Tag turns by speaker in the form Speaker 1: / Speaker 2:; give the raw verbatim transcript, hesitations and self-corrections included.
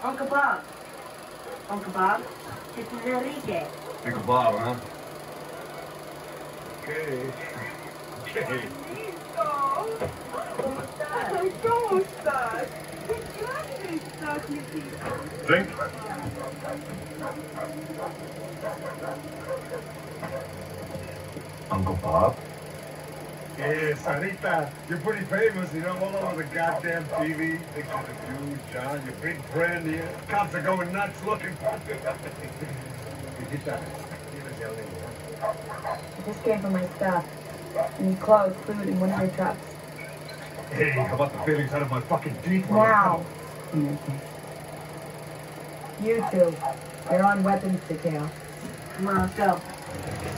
Speaker 1: Uncle Bob. Uncle Bob, this is Enrique.
Speaker 2: Uncle Bob, huh? Okay. Okay.
Speaker 3: ¿Cómo estás? ¿Qué clase estás, mi hija?
Speaker 2: Drink? Uncle Bob?
Speaker 4: Yeah, Sarita, you're pretty famous, you know, all over the goddamn T V. Pictures of you, John, your big friend here. Cops are going nuts looking for you.
Speaker 5: I just came for my stuff. I need clothes, food, and one of your trucks.
Speaker 4: Hey, how about the feelings out of my fucking teeth?
Speaker 5: Now! You two, you're on weapons detail.
Speaker 1: Come on, let's go.